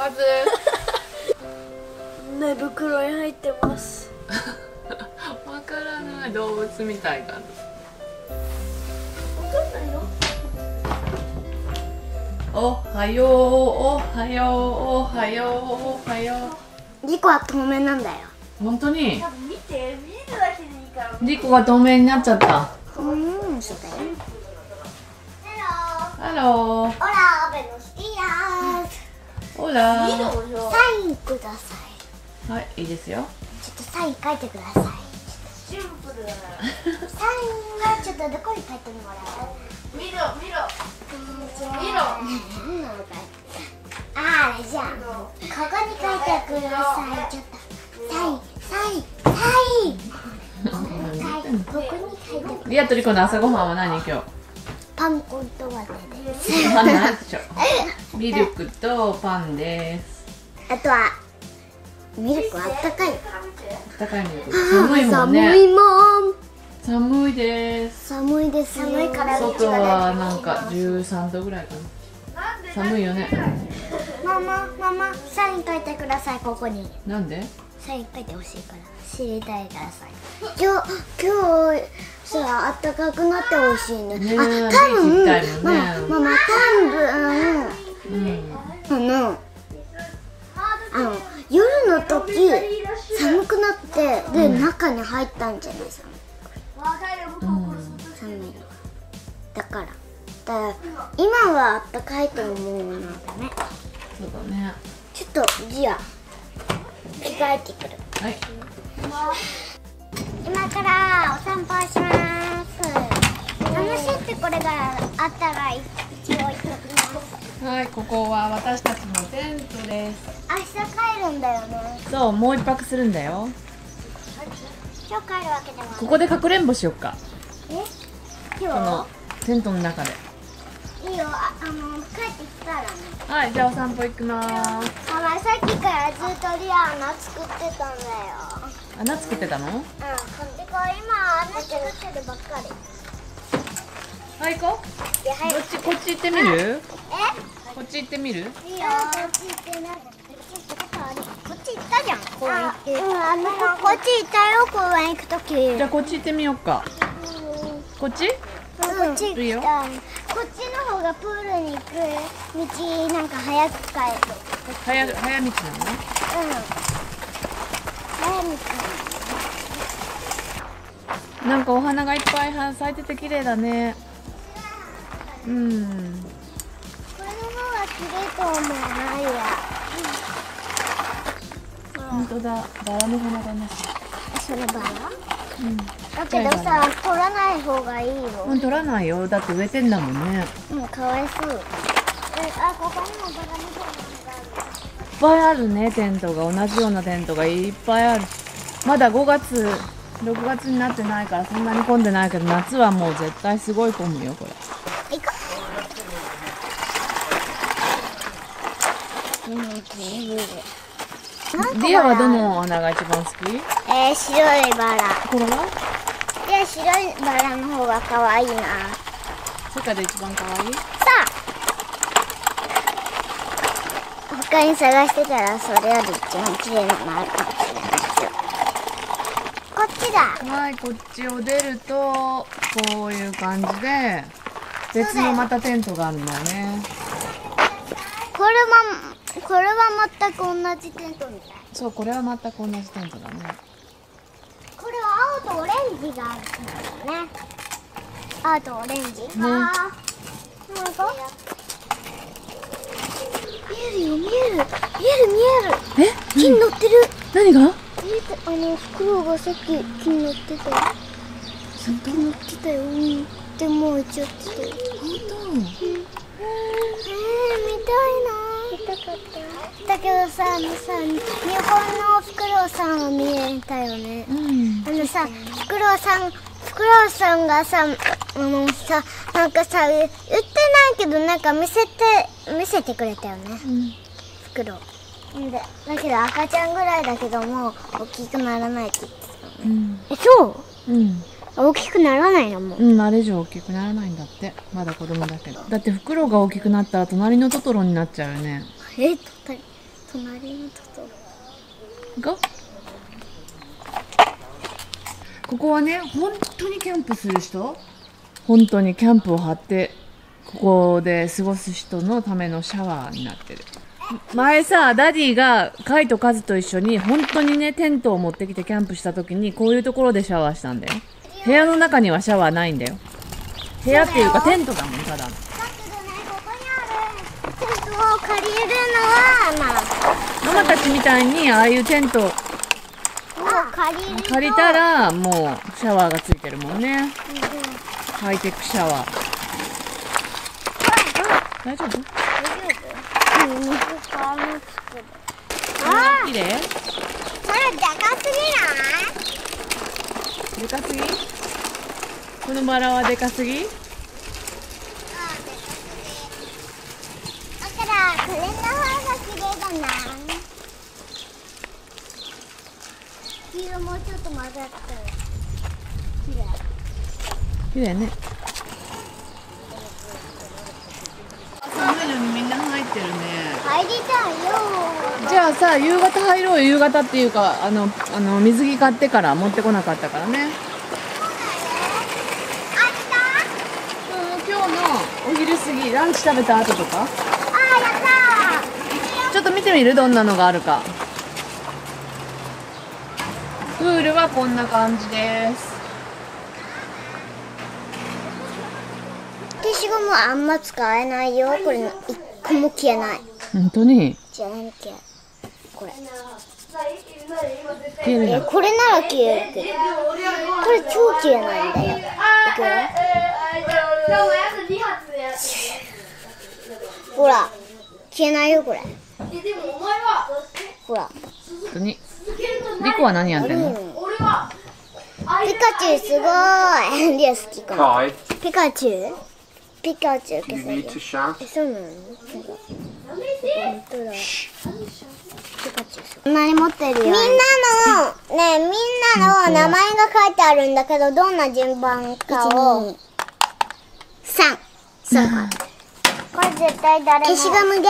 カズ寝袋に入ってます。 わからない、動物みたいかな。 わかんないよ。 おはよう、おはよう、おはよう、おはよう。リコは透明なんだよ。 本当に？ 見て、見るだけでいいから。 リコが透明になっちゃった。 そうだよ。 ハロー。 ホラベノスティアーズ。 ホラ。 サインください。 はい、いいですよ。 ちょっとサイン書いてください。シンプルだな。サインはちょっとどこに書いてもらう？見ろ。あれじゃん。ここに書いてください。ちょっとサイン。ここに書いてください。 リアとリコの朝ごはんは何今日？ パンコンとワテです。 パンなんでしょう。ミルクとパンです。 あとはミルクはあったかい。 あったかいミルク。寒いもんね。寒いです。 寒いです。寒いから外はなんか13度ぐらいかな。寒いよね。 ママサイン書いてください。ここになんで？ サイン書いてほしいから。知りたいからさ。今日さ、あったかくなってほしいね。 ね、 多分ママ夜の時寒くなってで、中に入ったんじゃないですか。寒いのだから今はあったかいと思うのだね。 そうだね。 ちょっとじゃあ着替えてくる。 はい。 今からお散歩します。楽しいってこれがあったら一応行ってきます。 はい、ここは私たちのテントです。 明日帰るんだよね。 そう、もう一泊するんだよ。 今日帰るわけでもない。 ここでかくれんぼしよっか。こ今のテントの中で。 いいよ。帰ってきたらね。 はい、じゃあお散歩行きます。 ママさっきからずっとリア穴作ってたんだよ。 穴作ってたの？ でこ今穴作ってるばっかり。 はい、行こう。こっち行ってみる？こっち行ってみる？ いいよ。こっち行ってない。こっち行ったじゃん。公園行って。こっち行ったよ。公園行くとき。 じゃあこっち行ってみようか。こっち？ こっち行きたい。こっちの方がプールに行く道なんか早く帰る。 早道なのね。 早道。 なんかお花がいっぱい咲いてて綺麗だね。 これの方が綺麗と思うな。いや。 本当だ、バラの花だね。 それバラ？だけどさ、取らない方がいいよ。 取らないよ。だって植えてんだもんね。 かわいそう。ここにもバラの花がある。 いっぱいあるね、テントが。同じようなテントがいっぱいある。まだ5月、6月になってないからそんなに混んでないけど、夏はもう絶対すごい混むよ、これ。 行こう。 リアはどの花が一番好き？ 白いバラ。 これは？ いや、白いバラの方が可愛いな。 世界で一番可愛い？ さあ、他に探してたらそれより一番綺麗なのあるかもしれないですよ。こっちだ。 はい、こっちを出るとこういう感じで別のまたテントがあるんだよね。 これは全く同じテントみたい。 そう、これは全く同じテントだね。 これは青とオレンジがあるんだよね。青とオレンジ。なんか見える。木に乗ってる。 何が？ フクロウがさっき木に乗ってたよ。木に乗ってたよ。でも行っちゃってたよ。 本当？ 見たかった。だけどさ、日本のフクロウさんは見えたよね。フクロウさんがさ、なんかさ、売ってないけどなんか見せてくれたよね。フクロウ。だけど赤ちゃんぐらいだけども大きくならないって言ってた。そう？大きくならないのもあれ以上大きくならないんだって。まだ子供だけど。だってフクロウが大きくなったら隣のトトロになっちゃうよね。 隣のトトロ。 行こう。ここはね、本当にキャンプする人、本当にキャンプを張ってここで過ごす人のためのシャワーになってる。前さ、ダディがカイとカズと一緒に本当にね、テントを持ってきてキャンプした時にこういうところでシャワーしたんだよ。部屋の中にはシャワーないんだよ。部屋っていうかテントだもん、ただの。 だけどね、ここにあるテントを借りるのは、 ママたちみたいにああいうテントを借りたらもうシャワーがついてるもんね。ハイテクシャワー。大丈夫？綺麗？ それでかすぎない？ でかすぎ？このバラはでかすぎ？ だからこれの方が綺麗だな。黄色もうちょっと混ざったら綺麗。 綺麗ね。寒いのにみんな入ってるね。 入りたいよ。 じゃあさ、夕方入ろうよ。夕方っていうか、水着買ってから持ってこなかったからね。今日のお昼過ぎ、ランチ食べた後とか。 やったー。 ちょっと見てみる？どんなのがあるか。プールはこんな感じです。 消しゴムはあんま使えないよ。これ一個も消えない。 本当に？ じゃあ何消え？これ。 消えるじゃん。 これなら消えるけど、これ超消えないんだよ。いくよ。ほら、消えないよこれ。ほら。 本当に。リコは何やってんの？ ピカチュウすごーい。リア好きかな。 Kai, ピカチュウ？ピカチュウ消 you せる need to shout. そうなの？本当だ。ピカチュウそんなに持ってるよ。みんなの名前が書いてあるんだけど、どんな順番かを。3。そうか。これ絶対誰も。消しゴムが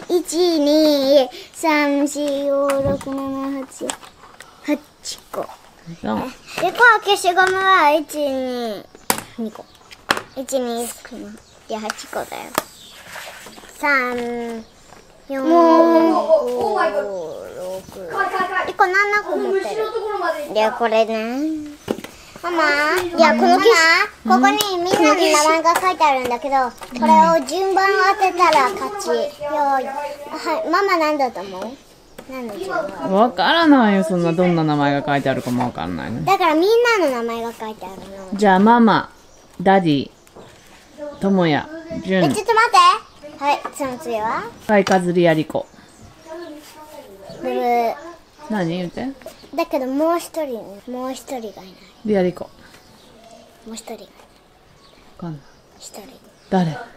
1、2、3、4、5、6、7、8、8個。 そう。 で、消しゴムは1、2個。1、2、3、いや、8個だよ。3、4、5、6、1個7個持ってる。で、これね。ママ、いや、このここにみんなの名前が書いてあるんだけど、これを順番当てたら勝ち。よーい。はい、ママ何だと思う？何の順番？ わからないよ。そんなどんな名前が書いてあるかもわからないの。 だからみんなの名前が書いてあるの。 じゃあママ、ダディ、トモヤ、ジュン、 ちょっと待って。はい、その次はカイカズリアリコ。 ブブー。 何言って？ だけどもう一人がいない。 リアリコ。 もう一人がいない。 わかんない。 一人。 誰？ リ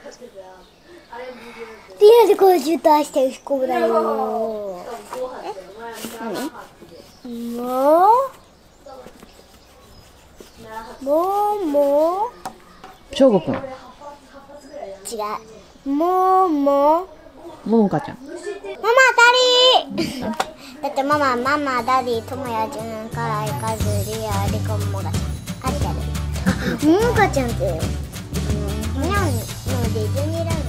アルこう渋滞してる子だよ。何？もう翔吾くん。 違う。もももかちゃん。 ママダディだってママダディトモヤジュンカイカズリアリコモガちゃん合ってる。ももかちゃんってニャンのディズニーランド